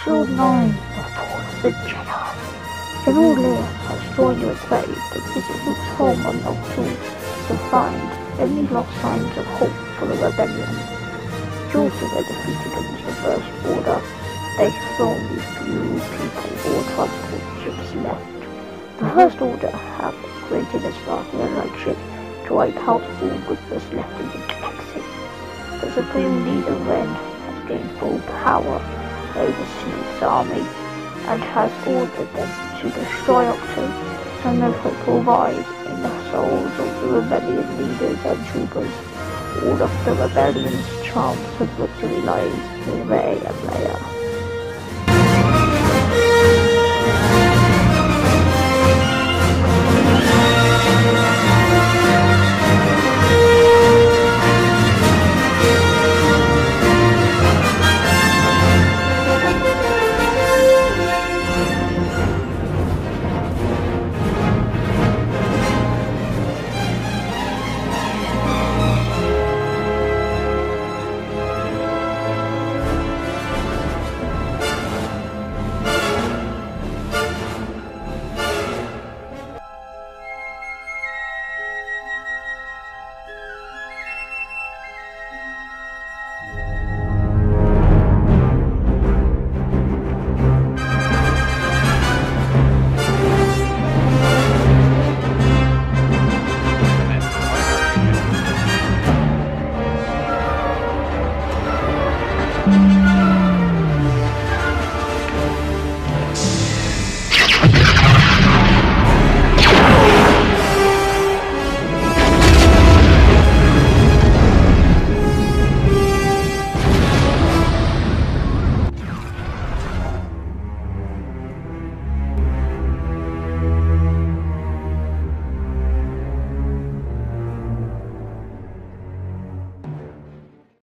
Episode 9, The Fall of the Jedi. General Leia has joined the rebellion to visit Luke's home on Noctu to find any lost signs of hope for the rebellion. Due to the defeated in the First Order, there are only few people or transport ships left. The First Order have created a Starfleet ship to wipe out all goodness left in the galaxy. The Supreme Leader Ren has gained full power over Snoke's army and has ordered them to destroy Octo and therefore provide in the souls of the rebellion leaders and troopers. All of the rebellion's chance of victory lies in Rey and Leia.